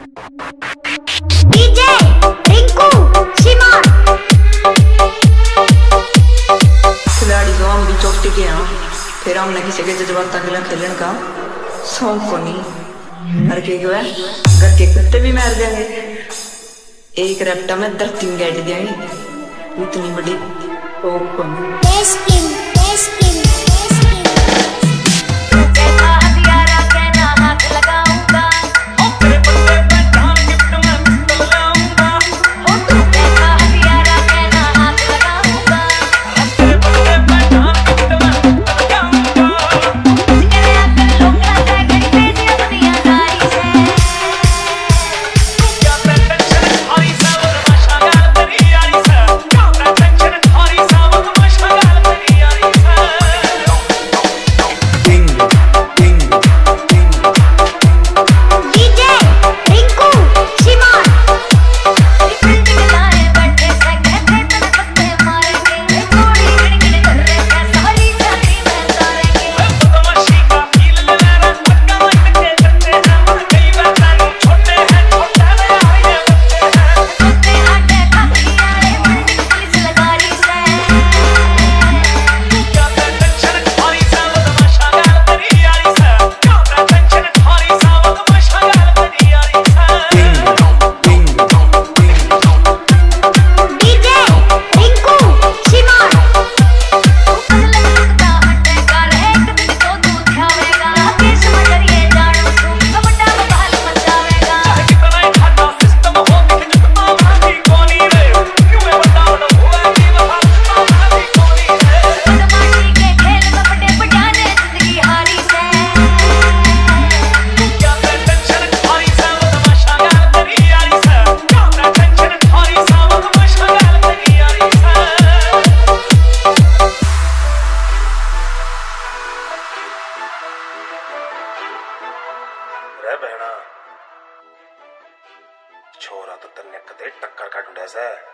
DJ Rinku शिमान खिलाड़ी तो हम भी चौकटी के हैं, फिर हमने किसी के जज्बात खिला खेलने का शौक को नहीं। हर के घर के कुत्ते भी मार देंगे, एक रैप्टा में 10 गैट देंगे, इतनी बड़ी शौक को नहीं। बहना छोरा तो तन्ने कदे टक्कर का ढूंढे से।